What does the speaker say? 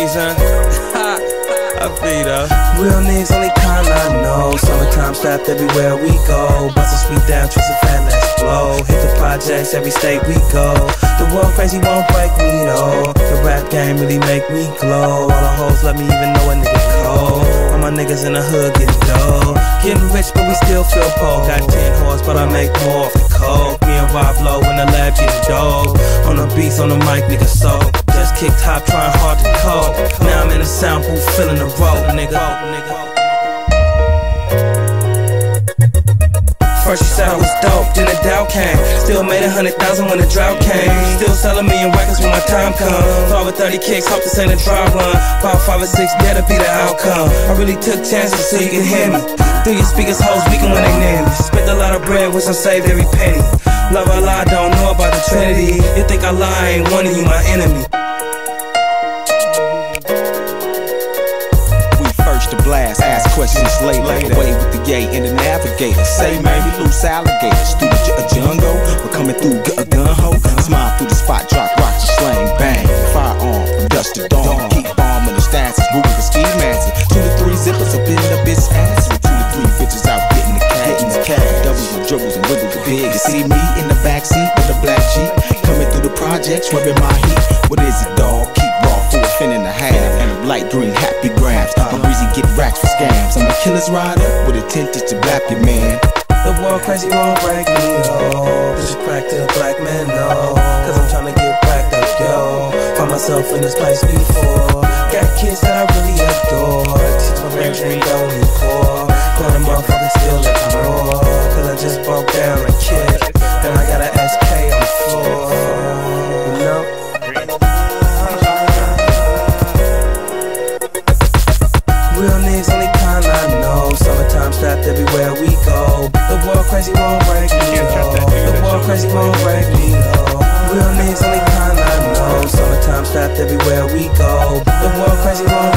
reason. I feel though. Real niggas only kind I know. Summertime strapped everywhere we go. Bust a sweet down, twist a fat, let's flow. Hit the projects every state we go. The world crazy won't break me though. The rap game really make me glow. All the hoes let me even know a nigga cold. All my niggas in the hood getting dough. Getting rich but we still feel poor. Got 10 horse but I make more off the coke. Me and Rob Low in the lab getting dope. On the beats, on the mic, nigga so. Just kicked top, trying hard to cope. Now I'm in the sound booth, feeling the rope, nigga. First you said I was dope, then the doubt came. Still made 100,000 when the drought came. Still sell a million records when my time comes. Throw with 30 kicks, hope this ain't a dry run. About 5 or 6 dead to be the outcome. I really took chances so you can hear me. Through your speakers, hoes weaken when they near me. Spent a lot of bread, wish I saved every penny. Love I lie, don't know about the Trinity. You think I lie, ain't one of you my enemy. To blast, ask questions later. Away with the yay and the navigator. Say man, we loose alligators through the jungle. We're coming through, get a gun ho. Smile through the spot, drop rocks and slang bang. Firearm from dusk to dawn. Keep bomb in the stances, moving the ski masses. 2 to 3 zippers up in the bitch ass. 2 to 3 bitches out getting the cash. Doubles and dribbles and wiggles the big. You see me in the backseat with a black Jeep, coming through the projects, wearing my heat. What is it, dog? Keep raw for a fin and a half. And a light green happy grams. I'm breezy, get racks for scams. I'm a killer's rider with intentions to blap your man. The world crazy won't break me, yo. This is crack to a black man, no. Cause I'm tryna get backed up, yo. Found myself in this place before. Got kids that I really adore. Teach my parents they don't need poor. Calling motherfuckers still ignore. Cause I just broke down a kid. And I got an SK on the floor. You know? Real niggas only kind I know. Summertime strapped everywhere we go. The world crazy won't break me, yo. The world crazy won't break me, yo. Real niggas only kind I know. Summertime strapped everywhere we go. The world crazy won't